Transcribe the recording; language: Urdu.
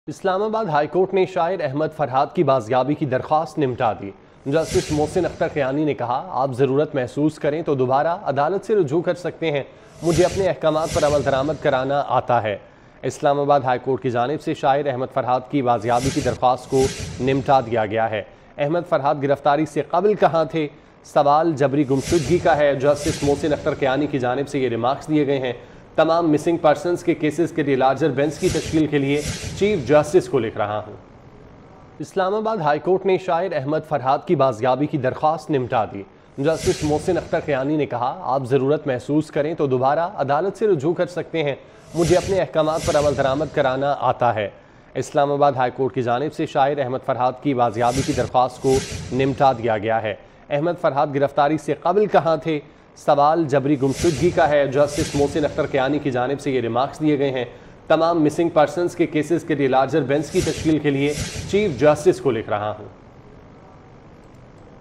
اسلام آباد ہائی کورٹ نے شاعر احمد فرحاد کی بازیابی کی درخواست نمٹا دی۔ جسٹس محسن اختر قیانی نے کہا، آپ ضرورت محسوس کریں تو دوبارہ عدالت سے رجوع کر سکتے ہیں، مجھے اپنے احکامات پر عمل درآمد کرانا آتا ہے۔ اسلام آباد ہائی کورٹ کی جانب سے شاعر احمد فرحاد کی بازیابی کی درخواست کو نمٹا دیا گیا ہے۔ احمد فرحاد گرفتاری سے قبل کہاں تھے؟ سوال جبری گمشدگی کا ہے۔ جسٹس محسن اختر قیانی کی جانب سے یہ ریمارکس دیے گئے ہیں۔ تمام مسنگ پرسنز کے کیسز کے لیے لارجر بینچ کی تشکیل کے لیے چیف جسٹس کو لکھ رہا ہوں۔ اسلام آباد ہائی کورٹ نے شاعر احمد فرحاد کی بازیابی کی درخواست نمٹا دی۔ جسٹس محسن اختر قیانی نے کہا، آپ ضرورت محسوس کریں تو دوبارہ عدالت سے رجوع کر سکتے ہیں، مجھے اپنے احکامات پر عمل درآمد کرانا آتا ہے۔ اسلام آباد ہائی کورٹ کی جانب سے شاعر احمد فرحاد کی بازیابی کی درخواست کو نمٹا دیا گیا ہے۔ احمد فرحاد گرفتاری سے قبل کہاں تھے؟ سوال جبری گمشدگی کا ہے۔ جسٹس محسن اختر قیانی کی جانب سے یہ ریمارکس دیے گئے ہیں۔ تمام مسنگ پرسنز کے کیسز کے لیے لارجر بینچ کی تشکیل کے لیے چیف جسٹس کو لکھ رہا ہوں۔